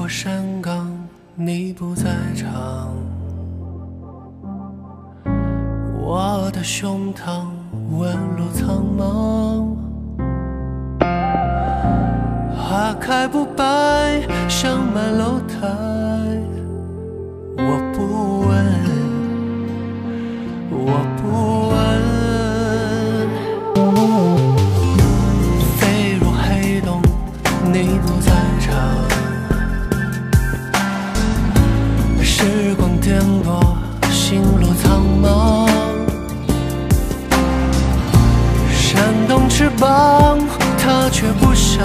过山岗，你不在场，我的胸膛纹路苍茫，花开不败，香满楼台，我不问，我不问。飞入黑洞，你不在场，时光颠簸，心路苍茫，扇动翅膀，它却不想，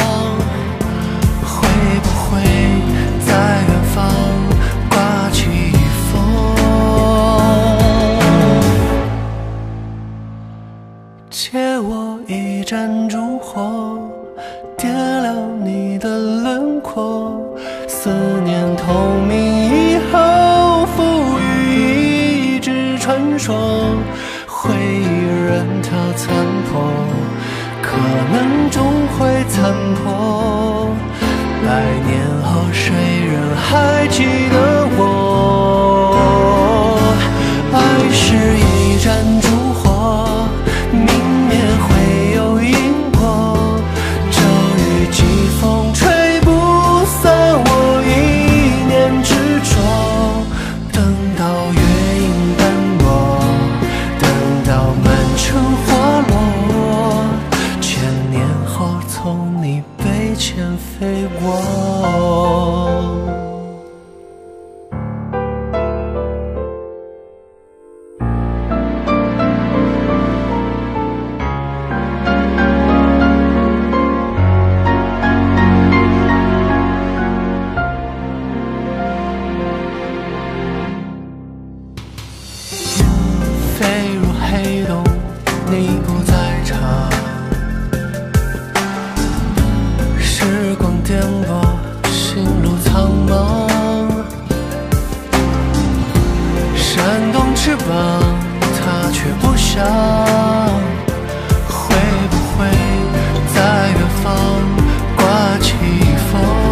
会不会在远方刮起风？借我一盏烛火，点亮你的轮廓，思念透明以后，赋予一纸传说，回忆任它残破，可能终会残破，百年后谁人还记得我？爱是一盏烛火，明灭会有因果，骤雨疾风吹不散我一念执着，等到月影斑驳，等到满城花落，千年后从你背前飞过。飞入黑洞，你不在场，时光颠簸，心路苍茫，扇动翅膀，它却不想，会不会在远方刮起风？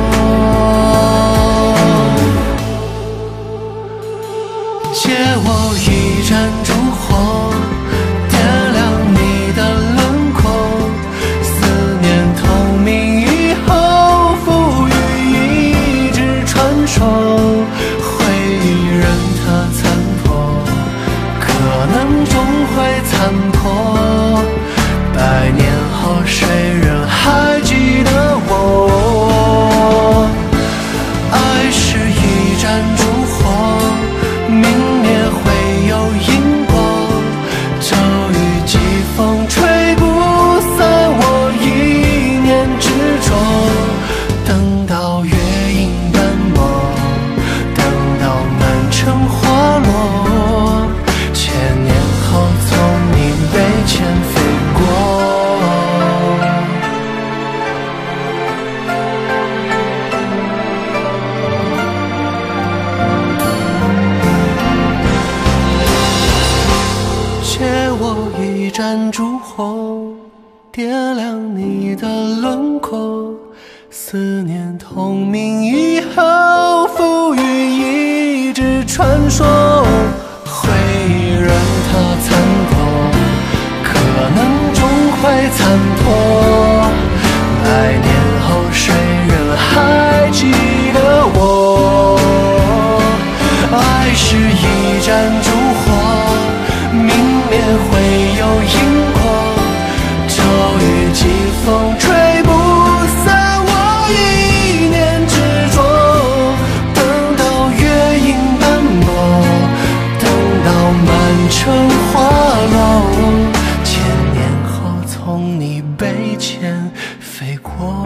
借我一盏烛火，点亮你的轮廓，思念透明以后，赋予一纸传说，回忆任它残破，可能终会残破，百年后谁人还记得我？爱是一盏烛火，明灭会有因果，骤雨疾风吹不散我一念执着，等到月影斑驳，等到满城花落，千年后从你背前飞过。借我一盏烛火，点亮你的轮廓，思念透明以后，赋予一纸传说，回忆任它残破，可能终会残破，百年后谁人还记得我？爱是一盏烛火，明灭会有因果，骤雨疾风吹不散我一念执着，等到月影斑驳，等到满城花落，千年后从你背前飞过。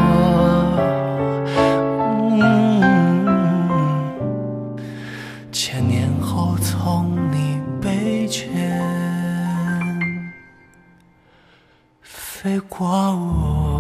千年后从你背前飞过我。